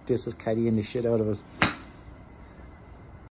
This is carrying the shit out of it.